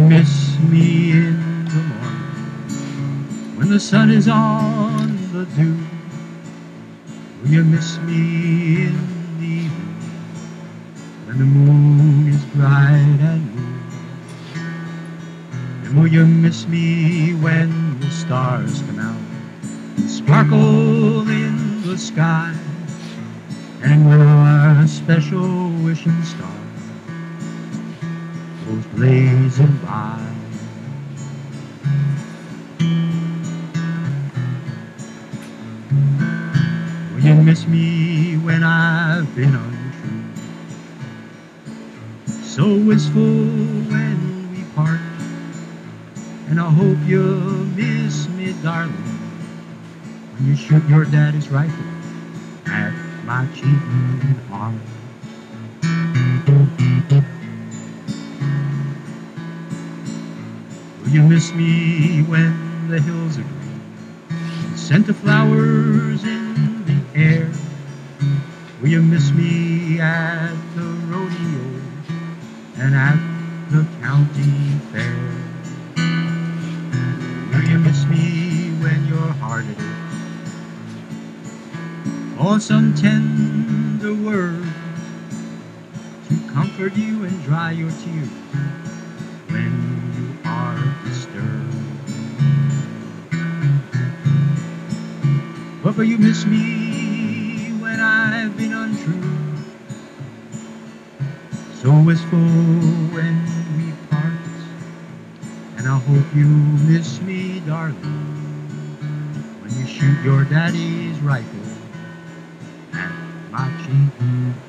miss me in the morning when the sun is on the dew? Will you miss me in the evening when the moon is bright and blue? And will you miss me when the stars come out and sparkle in the sky, and your special wishing star goes blazing by? Will you miss me when I've been untrue, so wistful when we part? And I hope you'll miss me, darling, when you shoot your daddy's rifle at my cheating heart. Will you miss me when the hills are green, the scent of flowers in the air? Will you miss me at the rodeo and at the county fair? Will you miss me when your heart it aches, or some tender word to comfort you and dry your tears when you are disturbed? But will you miss me when I've been untrue, so wistful when we part? And I hope you miss me, darling, when you shoot your daddy's rifle at my cheek.